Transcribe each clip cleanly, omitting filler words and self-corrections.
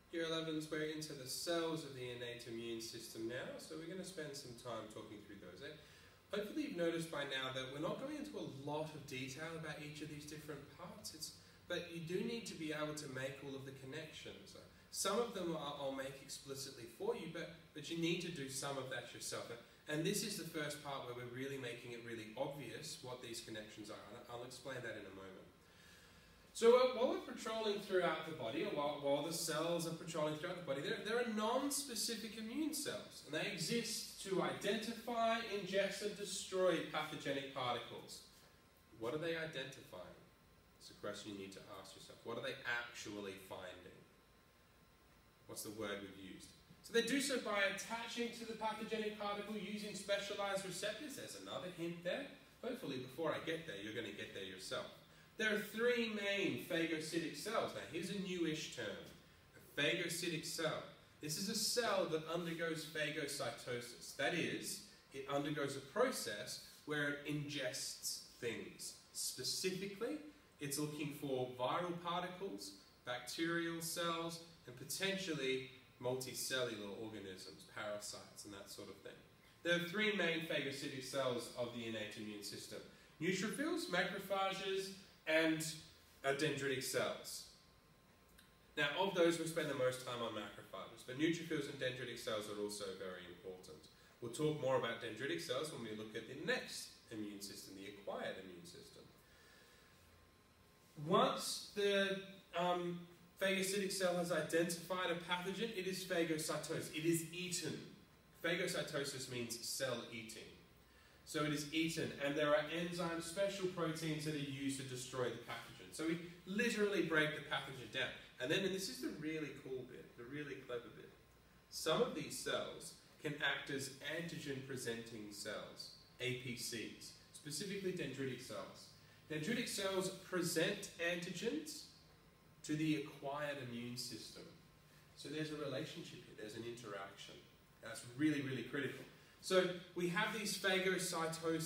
Year 11s, we're into the cells of the innate immune system now, so we're going to spend some time talking through those. Hopefully you've noticed by now that we're not going into a lot of detail about each of these different parts, but you do need to be able to make all of the connections. Some of them I'll make explicitly for you, but you need to do some of that yourself. And this is the first part where we're really making it really obvious what these connections are. I'll explain that in a moment. So while we're patrolling throughout the body, or while the cells are patrolling throughout the body, there are non-specific immune cells, and they exist to identify, ingest, and destroy pathogenic particles. What are they identifying? It's a question you need to ask yourself. What are they actually finding? What's the word we've used? So they do so by attaching to the pathogenic particle using specialized receptors. There's another hint there. Hopefully before I get there, you're going to get there yourself. There are three main phagocytic cells. Now here's a newish term, a phagocytic cell. This is a cell that undergoes phagocytosis. That is, it undergoes a process where it ingests things. Specifically, it's looking for viral particles, bacterial cells, and potentially multicellular organisms, parasites, and that sort of thing. There are three main phagocytic cells of the innate immune system: neutrophils, macrophages, and dendritic cells. Now, of those, we'll spend the most time on macrophages, but neutrophils and dendritic cells are also very important. We'll talk more about dendritic cells when we look at the next immune system, the acquired immune system. Once the phagocytic cell has identified a pathogen, it is phagocytosed. It is eaten. Phagocytosis means cell eating. So it is eaten, and there are enzymes, special proteins that are used to destroy the pathogen. So we literally break the pathogen down. And then, and this is the really cool bit, the really clever bit, some of these cells can act as antigen-presenting cells, APCs, specifically dendritic cells. Dendritic cells present antigens to the acquired immune system. So there's a relationship here, there's an interaction. That's really, really critical. So we have these phagocytic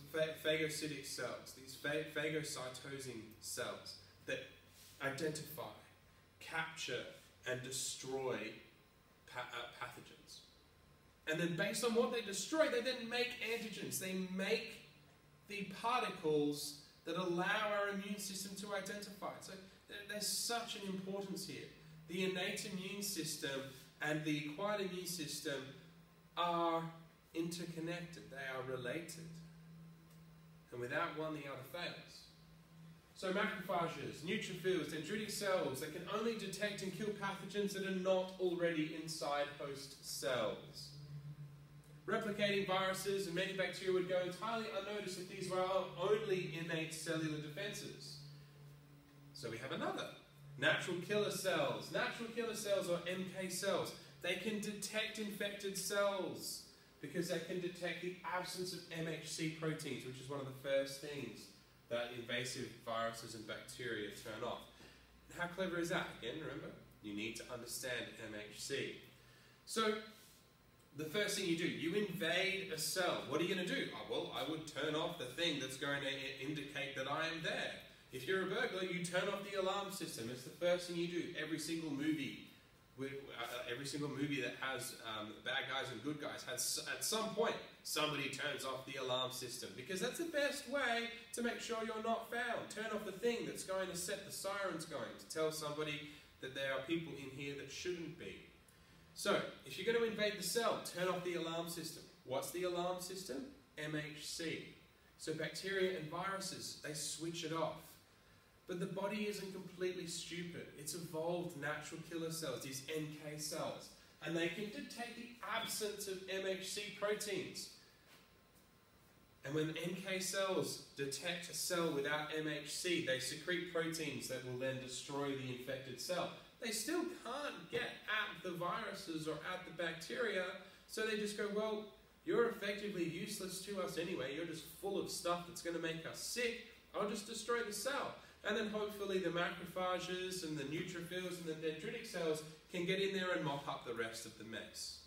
cells, these phagocytosing cells that identify, capture, and destroy pathogens. And then based on what they destroy, they then make antigens. They make the particles that allow our immune system to identify. So there's such an importance here. The innate immune system and the acquired immune system are interconnected, they are related. And without one, the other fails. So macrophages, neutrophils, dendritic cells, they can only detect and kill pathogens that are not already inside host cells. Replicating viruses and many bacteria would go entirely unnoticed if these were our only innate cellular defenses. So we have another. Natural killer cells. Natural killer cells, or NK cells, they can detect infected cells because they can detect the absence of MHC proteins, which is one of the first things that invasive viruses and bacteria turn off. How clever is that? Again, remember, you need to understand MHC. So, the first thing you do, you invade a cell. What are you going to do? Oh, well, I would turn off the thing that's going to indicate that I am there. If you're a burglar, you turn off the alarm system. It's the first thing you do. Every single movie that has bad guys and good guys has, at some point, somebody turns off the alarm system, because that's the best way to make sure you're not found. Turn off the thing that's going to set the sirens going, to tell somebody that there are people in here that shouldn't be. So, if you're going to invade the cell, turn off the alarm system. What's the alarm system? MHC. So bacteria and viruses, they switch it off. But the body isn't completely stupid. It's evolved natural killer cells, these NK cells. And they can detect the absence of MHC proteins. And when NK cells detect a cell without MHC, they secrete proteins that will then destroy the infected cell. They still can't get at the viruses or at the bacteria, so they just go, well, you're effectively useless to us anyway. You're just full of stuff that's going to make us sick. I'll just destroy the cell. And then hopefully the macrophages and the neutrophils and the dendritic cells can get in there and mop up the rest of the mess.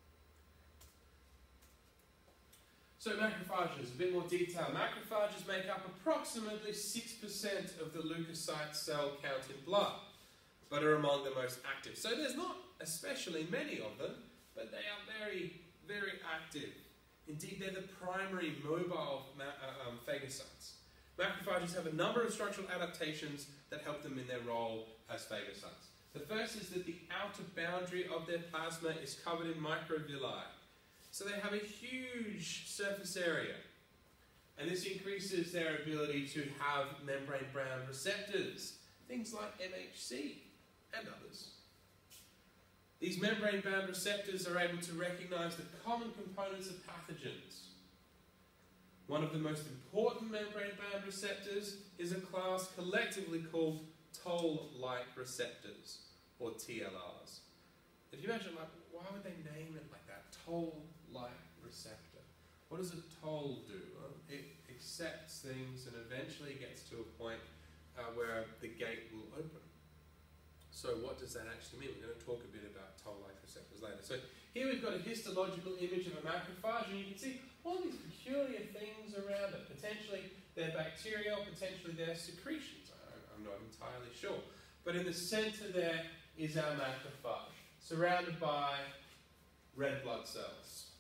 So macrophages, a bit more detail. Macrophages make up approximately 6% of the leukocyte cell count in blood. but are among the most active. So there's not especially many of them, but they are very, very active. Indeed, they're the primary mobile phagocytes. Macrophages have a number of structural adaptations that help them in their role as phagocytes. The first is that the outer boundary of their plasma is covered in microvilli. So they have a huge surface area. And this increases their ability to have membrane-bound receptors, things like MHC and others. These membrane-bound receptors are able to recognize the common components of pathogens. One of the most important membrane-bound receptors is a class collectively called toll-like receptors, or TLRs. If you imagine, like, why would they name it like that? Toll-like receptor. What does a toll do? Well, it accepts things and eventually gets to a point where the gate will open. So what does that actually mean? We're going to talk a bit about toll-like receptors later. So here we've got a histological image of a macrophage, and you can see all these peculiar things around it. Potentially they're bacterial, potentially they're secretions. I'm not entirely sure. But in the center there is our macrophage, surrounded by red blood cells.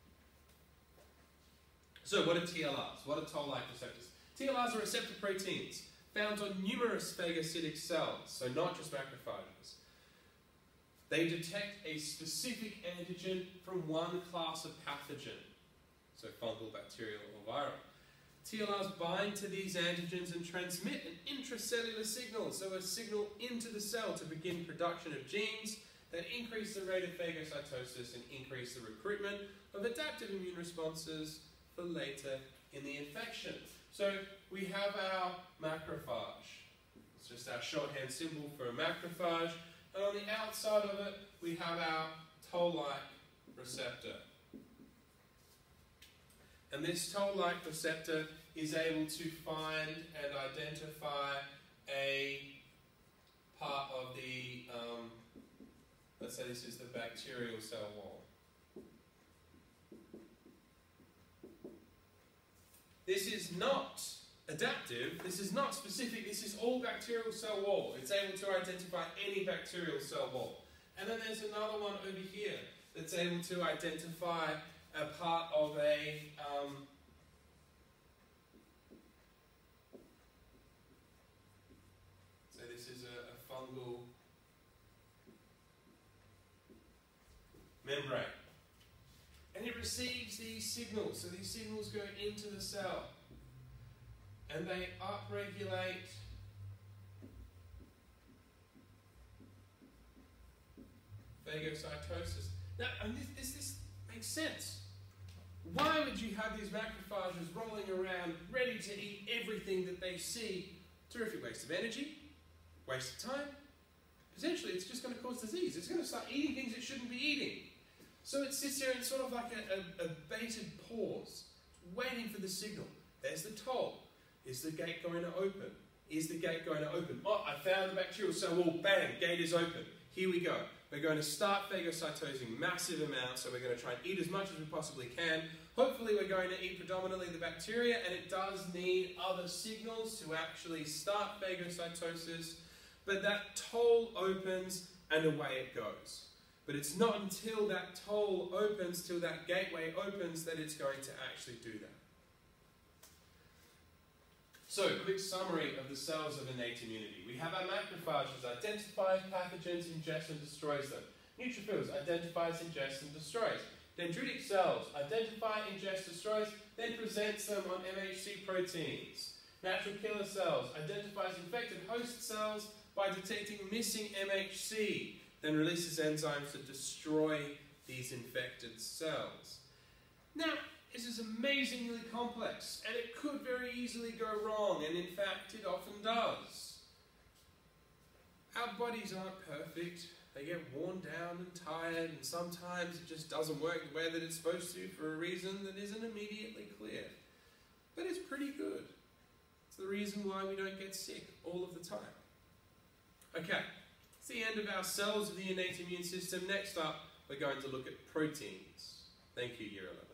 So what are TLRs? What are toll-like receptors? TLRs are receptor proteins found on numerous phagocytic cells, so not just macrophages. They detect a specific antigen from one class of pathogen, so fungal, bacterial, or viral. TLRs bind to these antigens and transmit an intracellular signal, so a signal into the cell to begin production of genes that increase the rate of phagocytosis and increase the recruitment of adaptive immune responses for later in the infection. So we have our macrophage. It's just our shorthand symbol for a macrophage. And on the outside of it, we have our toll-like receptor. And this toll-like receptor is able to find and identify a part of the, let's say this is the bacterial cell wall. This is not adaptive, this is not specific, this is all bacterial cell wall. It's able to identify any bacterial cell wall. And then there's another one over here that's able to identify a part of a so this is a fungal membrane. And it receives these signals. So these signals go into the cell and they upregulate phagocytosis. Now, and this makes sense. Why would you have these macrophages rolling around, ready to eat everything that they see? Terrific waste of energy, waste of time. Potentially, it's just going to cause disease. It's going to start eating things it shouldn't be eating. So it sits there in sort of like a bated pause, waiting for the signal. There's the toll. Is the gate going to open? Is the gate going to open? Oh, I found the bacterial cell wall. Bang, gate is open. Here we go. We're going to start phagocytosing massive amounts, so we're going to try and eat as much as we possibly can. Hopefully we're going to eat predominantly the bacteria, and it does need other signals to actually start phagocytosis. But that toll opens, and away it goes. But it's not until that toll opens, till that gateway opens, that it's going to actually do that. So, quick summary of the cells of innate immunity. We have our macrophages, identifies pathogens, ingests and destroys them. Neutrophils, identifies, ingests and destroys. Dendritic cells, identify, ingest, destroys, then presents them on MHC proteins. Natural killer cells, identifies infected host cells by detecting missing MHC, then releases enzymes to destroy these infected cells. Now, this is amazingly complex, and it could very easily go wrong, and in fact it often does. Our bodies aren't perfect. They get worn down and tired, and sometimes it just doesn't work the way that it's supposed to for a reason that isn't immediately clear. But it's pretty good. It's the reason why we don't get sick all of the time. Okay, it's the end of our cells of the innate immune system. Next up, we're going to look at proteins. Thank you, Year 11.